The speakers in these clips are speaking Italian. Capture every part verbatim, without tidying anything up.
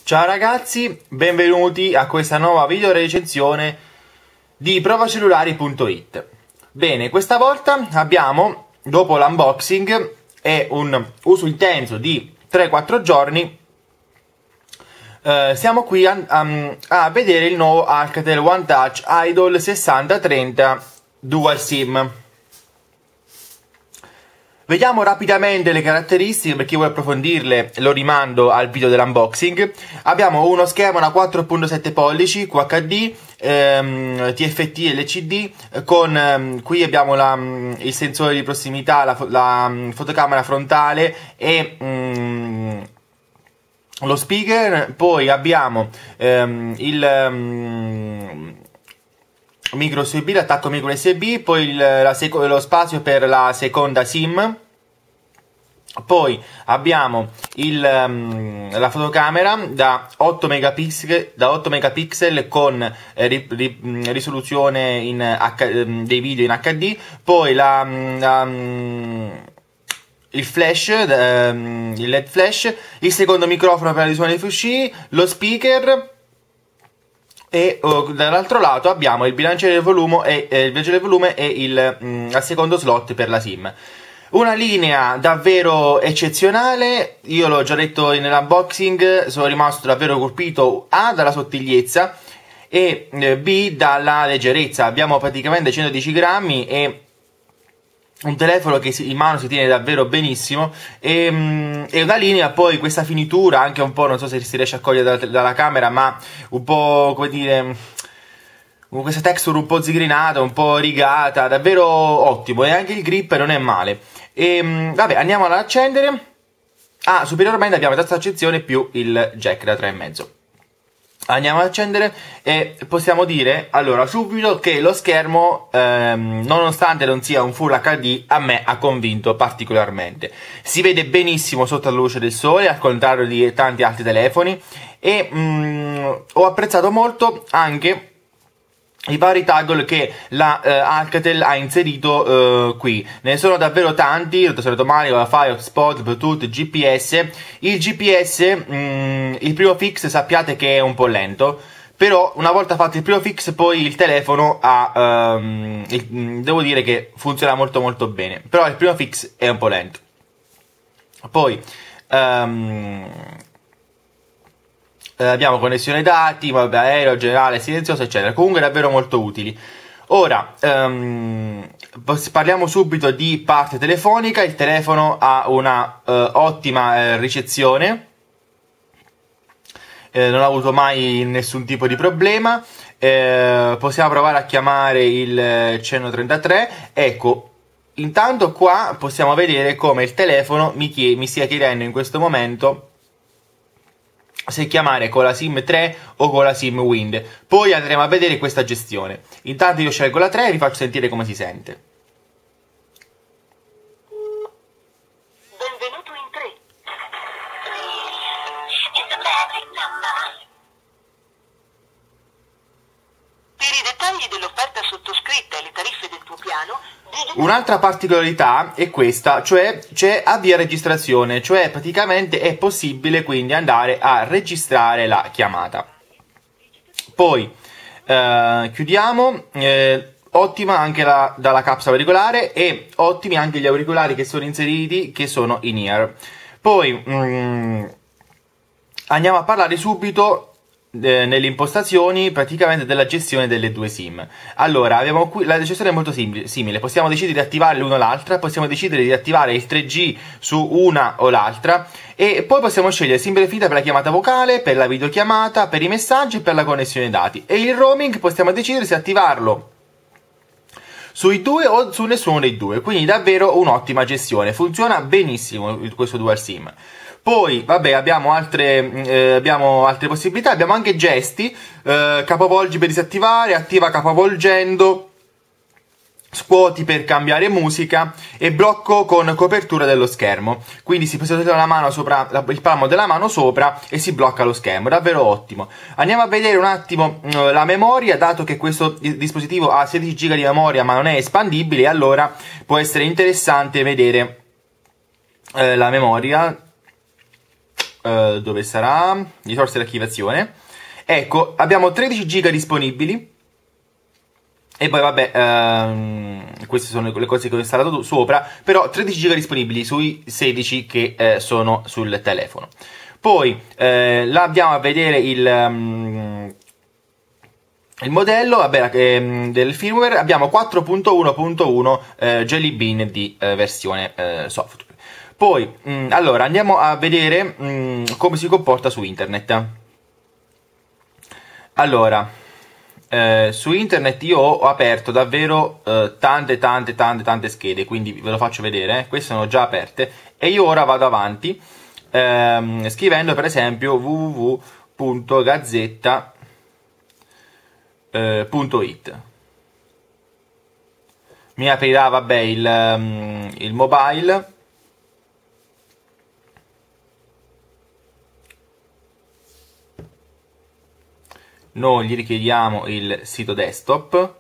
Ciao ragazzi, benvenuti a questa nuova video recensione di provacellulari punto it. Bene, questa volta abbiamo, dopo l'unboxing e un uso intenso di tre quattro giorni, eh, siamo qui a, a, a vedere il nuovo Alcatel One Touch Idol sessanta trenta Dual SIM. Vediamo rapidamente le caratteristiche, per chi vuole approfondirle lo rimando al video dell'unboxing. Abbiamo uno schermo da quattro virgola sette pollici Q H D, ehm, T F T L C D, con ehm, qui abbiamo la, il sensore di prossimità, la, la fotocamera frontale e mm, lo speaker. Poi abbiamo ehm, il ehm, micro U S B, l'attacco micro U S B, poi il, la lo spazio per la seconda SIM. Poi abbiamo il, um, la fotocamera da otto megapixel, da otto megapixel con eh, ri, ri, risoluzione in H, dei video in H D. Poi la, la, il flash, um, il L E D flash, il secondo microfono per la risuono dei frusci, lo speaker. E oh, dall'altro lato abbiamo il bilanciere del volume e, eh, il bilanciere del volume e il, mm, il secondo slot per la SIM. Una linea davvero eccezionale, io l'ho già detto nell'unboxing, sono rimasto davvero colpito A dalla sottigliezza e eh, B dalla leggerezza. Abbiamo praticamente centodieci grammi e un telefono che in mano si tiene davvero benissimo e, um, e una linea, poi questa finitura anche un po', non so se si riesce a cogliere da, dalla camera, ma un po', come dire, con questa texture un po' zigrinata, un po' rigata, davvero ottimo, e anche il grip non è male. E um, vabbè, andiamo ad accendere. Ah, superiormente abbiamo la tasta d'accensione più il jack da tre virgola cinque. Andiamo ad accendere e possiamo dire allora subito che lo schermo, ehm, nonostante non sia un Full H D, a me ha convinto particolarmente. Si vede benissimo sotto la luce del sole, al contrario di tanti altri telefoni, e mm, ho apprezzato molto anche i vari toggle che la eh, Alcatel ha inserito eh, qui. Ne sono davvero tanti: rete automatico, Wi-Fi, hotspot, Bluetooth, G P S. Il G P S, mh, il primo fix sappiate che è un po' lento, però una volta fatto il primo fix poi il telefono ha, um, il, devo dire che funziona molto molto bene, però il primo fix è un po' lento. Poi um, Eh, abbiamo connessione dati, mobilità aereo, generale, silenzioso, eccetera. Comunque davvero molto utili. Ora, um, parliamo subito di parte telefonica. Il telefono ha una uh, ottima eh, ricezione, eh, non ha avuto mai nessun tipo di problema. Eh, possiamo provare a chiamare il Cenno trentatré. Ecco, intanto qua possiamo vedere come il telefono mi, mi stia chiedendo in questo momento se chiamare con la SIM tre o con la SIM Wind. Poi andremo a vedere questa gestione. Intanto io scelgo la tre e vi faccio sentire come si sente. Benvenuto in tre. Per i dettagli dell'offerta sottoscritta e le tariffe del tuo piano, un'altra particolarità è questa, cioè c'è avvia registrazione, cioè praticamente è possibile quindi andare a registrare la chiamata. Poi eh, chiudiamo, eh, ottima anche la, dalla capsula auricolare e ottimi anche gli auricolari che sono inseriti, che sono in ear. Poi mm, andiamo a parlare subito nelle impostazioni praticamente della gestione delle due SIM. Allora, abbiamo qui la gestione è molto simile, possiamo decidere di attivare l'una o l'altra, possiamo decidere di attivare il tre G su una o l'altra e poi possiamo scegliere SIM preferita per la chiamata vocale, per la videochiamata, per i messaggi e per la connessione dati. E il roaming possiamo decidere se attivarlo sui due o su nessuno dei due, quindi davvero un'ottima gestione, funziona benissimo questo Dual SIM. Poi, vabbè, abbiamo altre, eh, abbiamo altre possibilità, abbiamo anche gesti, eh, capovolgi per disattivare, attiva capovolgendo, scuoti per cambiare musica e blocco con copertura dello schermo. Quindi si posiziona la mano sopra, il palmo della mano sopra e si blocca lo schermo, davvero ottimo. Andiamo a vedere un attimo eh, la memoria, dato che questo dispositivo ha sedici giga di memoria ma non è espandibile, allora può essere interessante vedere eh, la memoria. eh, dove sarà? Risorse di archiviazione. Ecco, abbiamo tredici giga disponibili. E poi vabbè, ehm, queste sono le cose che ho installato sopra, però tredici giga disponibili sui sedici che eh, sono sul telefono. Poi eh, là andiamo a vedere il, um, il modello vabbè, ehm, del firmware. Abbiamo quattro punto uno punto uno eh, Jelly Bean di eh, versione eh, software. Poi, mh, allora, andiamo a vedere mh, come si comporta su internet. Allora... Eh, su internet io ho aperto davvero eh, tante tante tante tante schede, quindi ve lo faccio vedere, eh. Queste sono già aperte e io ora vado avanti ehm, scrivendo per esempio w w w punto gazzetta punto it. Mi aprirà vabbè il, um, il mobile. Noi gli richiediamo il sito desktop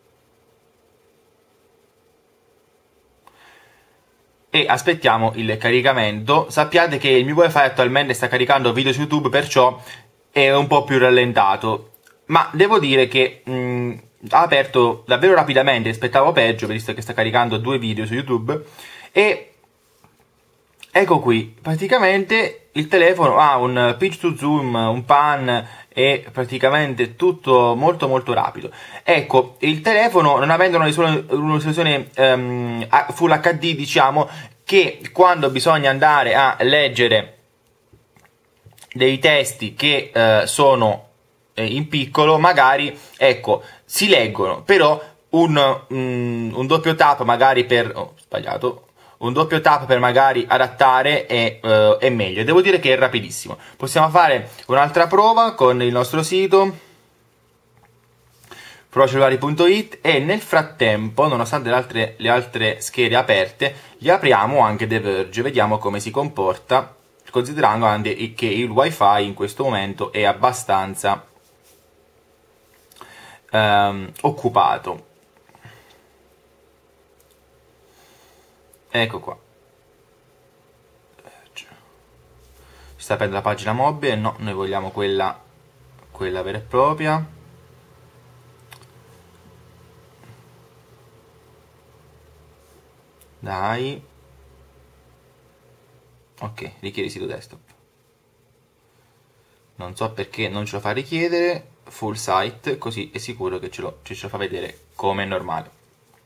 e aspettiamo il caricamento. Sappiate che il mio wifi attualmente sta caricando video su YouTube, perciò è un po' più rallentato, ma devo dire che mh, ha aperto davvero rapidamente, aspettavo peggio visto che sta caricando due video su YouTube. E ecco qui, praticamente il telefono ha un pitch to zoom, un pan e praticamente tutto molto molto rapido. Ecco, il telefono, non avendo una risoluzione um, Full H D, diciamo che quando bisogna andare a leggere dei testi che uh, sono eh, in piccolo, magari, ecco, si leggono, però un, um, un doppio tap magari per... oh, sbagliato... un doppio tap per magari adattare è, uh, è meglio. Devo dire che è rapidissimo. Possiamo fare un'altra prova con il nostro sito procellulari punto it e nel frattempo, nonostante le altre, le altre schede aperte, gli apriamo anche The Verge, vediamo come si comporta, considerando anche che il wifi in questo momento è abbastanza um, occupato. Ecco qua. Ci sta aprendo la pagina mobile. No, noi vogliamo quella, quella vera e propria. Dai. Ok, richiede sito desktop. Non so perché non ce lo fa richiedere. Full site, così è sicuro che ce lo, ce lo fa vedere come è normale.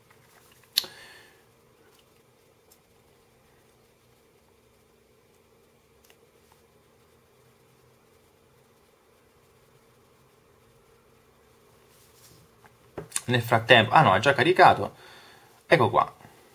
Nel frattempo, ah no, ha già caricato. Ecco qua.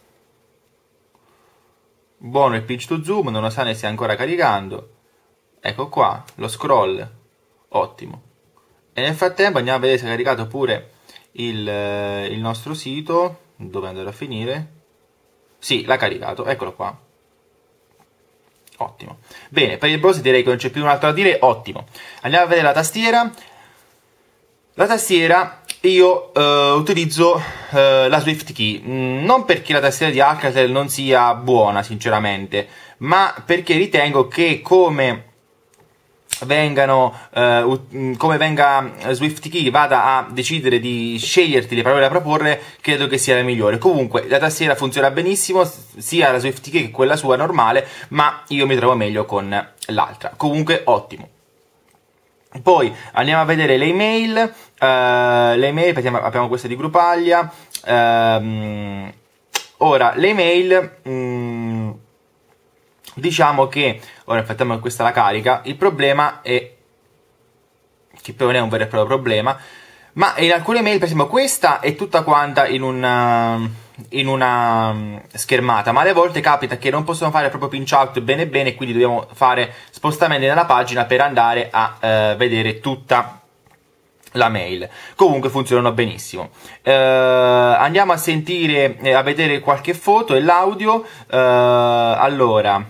Buono il pitch to zoom, nonostante stia ancora caricando. Ecco qua, lo scroll. Ottimo. E nel frattempo andiamo a vedere se ha caricato pure il, il nostro sito. Dove andrà a finire? Sì, l'ha caricato, eccolo qua. Ottimo. Bene, per il browser direi che non c'è più un altro da dire. Ottimo. Andiamo a vedere la tastiera. La tastiera... Io uh, utilizzo uh, la SwiftKey, mm, non perché la tastiera di Alcatel non sia buona sinceramente, ma perché ritengo che come vengano uh, come venga SwiftKey vada a decidere di sceglierti le parole da proporre, credo che sia la migliore. Comunque la tastiera funziona benissimo, sia la SwiftKey che quella sua normale, ma io mi trovo meglio con l'altra. Comunque ottimo. Poi andiamo a vedere le email, uh, le email, abbiamo questa di Grupaglia. Uh, ora, le email, um, diciamo che, ora aspettiamo che questa la carica, il problema è, che poi non è un vero e proprio problema, ma in alcune mail, per esempio questa è tutta quanta in una... in una schermata, ma alle volte capita che non possiamo fare proprio pinch out bene bene, quindi dobbiamo fare spostamenti nella pagina per andare a eh, vedere tutta la mail. Comunque funzionano benissimo. Eh, andiamo a sentire, eh, a vedere qualche foto e l'audio. Eh, allora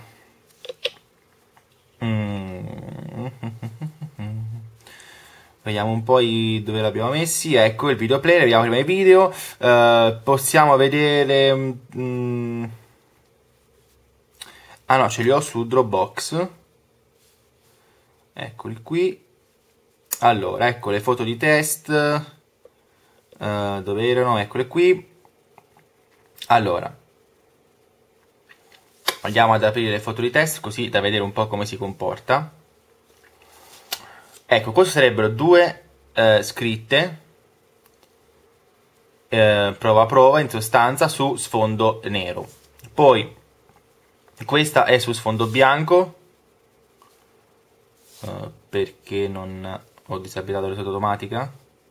mm. Vediamo un po' dove l'abbiamo messi. Ecco il video player, vediamo prima i video. Uh, possiamo vedere... Mm, ah no, ce li ho su Dropbox. eccoli qui. Allora, ecco le foto di test, uh, dove erano? Eccole qui. Allora, andiamo ad aprire le foto di test così da vedere un po' come si comporta. Ecco, queste sarebbero due uh, scritte, uh, prova prova in sostanza, su sfondo nero. Poi questa è su sfondo bianco, uh, perché non ho disabilitato la risolta automatica.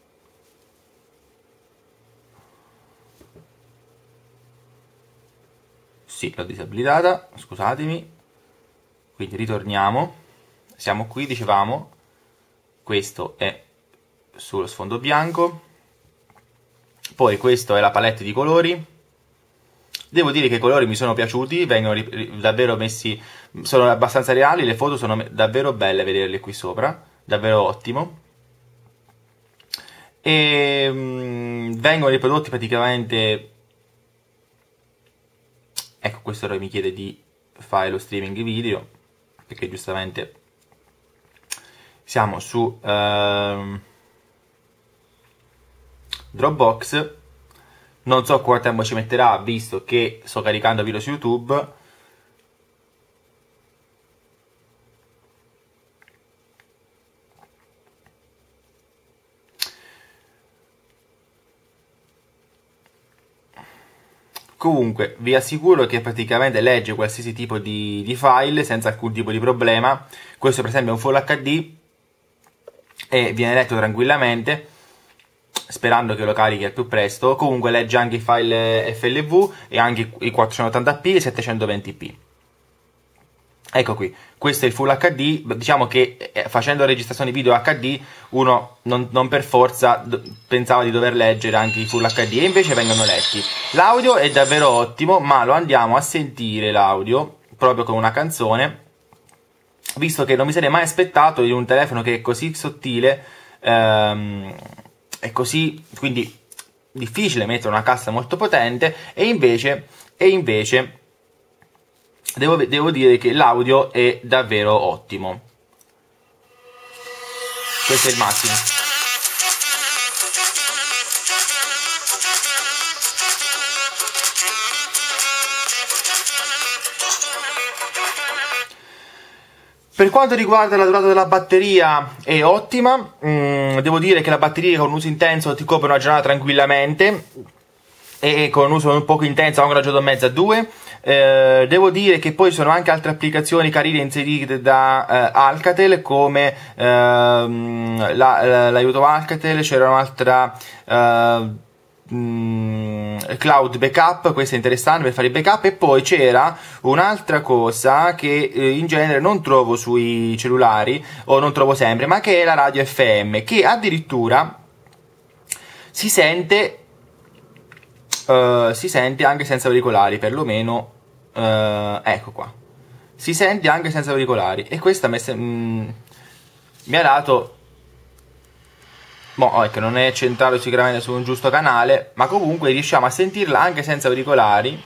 Sì, l'ho disabilitata, scusatemi. Quindi ritorniamo. Siamo qui, dicevamo. Questo è sullo sfondo bianco. Poi questo è la palette di colori. Devo dire che i colori mi sono piaciuti, vengono davvero messi, sono abbastanza reali, le foto sono davvero belle vederle qui sopra, davvero ottimo. E mh, vengono riprodotti praticamente, ecco, questo ora mi chiede di fare lo streaming video, perché giustamente siamo su uh, Dropbox. Non so quanto tempo ci metterà, visto che sto caricando video su YouTube. Comunque, vi assicuro che praticamente legge qualsiasi tipo di, di file senza alcun tipo di problema. Questo per esempio è un Full H D e viene letto tranquillamente, sperando che lo carichi al più presto. Comunque legge anche i file F L V e anche i quattrocentottanta p e i settecentoventi p. Ecco qui, questo è il Full H D. Diciamo che eh, facendo registrazioni video H D uno non, non per forza pensava di dover leggere anche i Full H D, e invece vengono letti. L'audio è davvero ottimo, ma lo andiamo a sentire l'audio proprio con una canzone, visto che non mi sarei mai aspettato di un telefono che è così sottile, ehm, è così, quindi difficile mettere una cassa molto potente, e invece, e invece devo, devo dire che l'audio è davvero ottimo. Questo è il massimo. Per quanto riguarda la durata della batteria è ottima, mm, devo dire che la batteria con uso intenso ti copre una giornata tranquillamente, e con un uso un poco intenso anche una giornata e mezza, due. Eh, devo dire che poi ci sono anche altre applicazioni carine inserite da eh, Alcatel, come ehm, l'aiuto la, Alcatel, c'era un'altra eh, Cloud Backup, questo è interessante per fare i backup, e poi c'era un'altra cosa che eh, in genere non trovo sui cellulari, o non trovo sempre, ma che è la radio F M, che addirittura si sente uh, si sente anche senza auricolari, perlomeno uh, ecco qua, si sente anche senza auricolari, e questa mi, mm, mi ha dato, boh, ecco, non è centrato sicuramente su un giusto canale, ma comunque riusciamo a sentirla anche senza auricolari,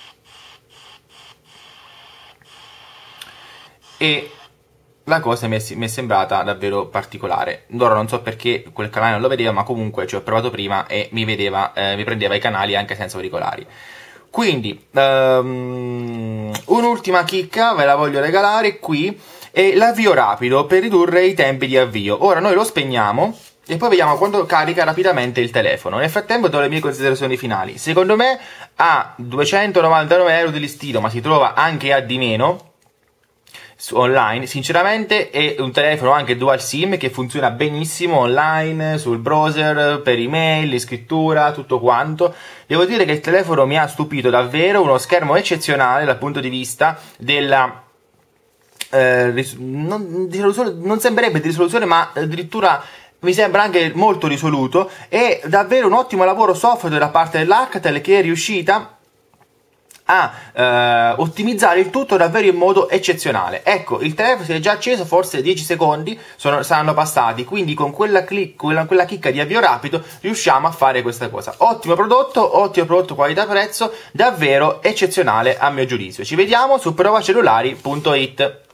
e la cosa mi è, mi è sembrata davvero particolare. Ora non so perché quel canale non lo vedeva, ma comunque ci ho provato prima e mi vedeva, eh, mi prendeva i canali anche senza auricolari. Quindi um, un'ultima chicca ve la voglio regalare qui, è l'avvio rapido per ridurre i tempi di avvio. Ora noi lo spegniamo e poi vediamo quando carica rapidamente il telefono. Nel frattempo do le mie considerazioni finali. Secondo me a duecentonovantanove euro di listino, ma si trova anche a di meno online, sinceramente è un telefono anche dual sim che funziona benissimo online, sul browser, per email, scrittura, tutto quanto. Devo dire che il telefono mi ha stupito davvero, uno schermo eccezionale dal punto di vista della eh, non, di non sembrerebbe di risoluzione, ma addirittura mi sembra anche molto risoluto. È davvero un ottimo lavoro software da parte dell'Alcatel, che è riuscita a eh, ottimizzare il tutto davvero in modo eccezionale. Ecco, il telefono si è già acceso, forse dieci secondi sono, saranno passati, quindi con quella, click, quella, quella chicca di avvio rapido riusciamo a fare questa cosa. Ottimo prodotto, ottimo prodotto qualità-prezzo, davvero eccezionale a mio giudizio. Ci vediamo su provacellulari punto it.